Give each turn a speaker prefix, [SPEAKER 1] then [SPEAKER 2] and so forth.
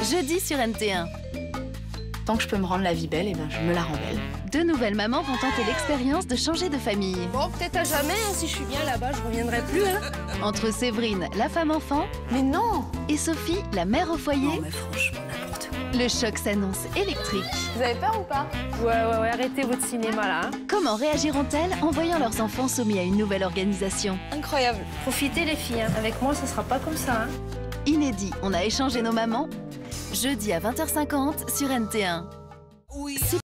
[SPEAKER 1] jeudi sur NT1.
[SPEAKER 2] Tant que je peux me rendre la vie belle, je me la rends belle.
[SPEAKER 1] Deux nouvelles mamans vont tenter l'expérience de changer de famille.
[SPEAKER 3] Bon, peut-être à jamais, hein, si je suis bien là-bas, je reviendrai plus. Hein.
[SPEAKER 1] Entre Séverine, la femme enfant,
[SPEAKER 2] Mais non!
[SPEAKER 1] et Sophie, la mère au foyer,
[SPEAKER 2] Non mais franchement, n'importe quoi.
[SPEAKER 1] le choc s'annonce électrique.
[SPEAKER 2] Vous avez peur ou pas?
[SPEAKER 3] Ouais, arrêtez votre cinéma là. Hein.
[SPEAKER 1] Comment réagiront-elles en voyant leurs enfants soumis à une nouvelle organisation?
[SPEAKER 2] Incroyable.
[SPEAKER 3] Profitez les filles, hein. Avec moi ça sera pas comme ça. Hein.
[SPEAKER 1] Inédit, on a échangé nos mamans. Jeudi à 20h50 sur NT1.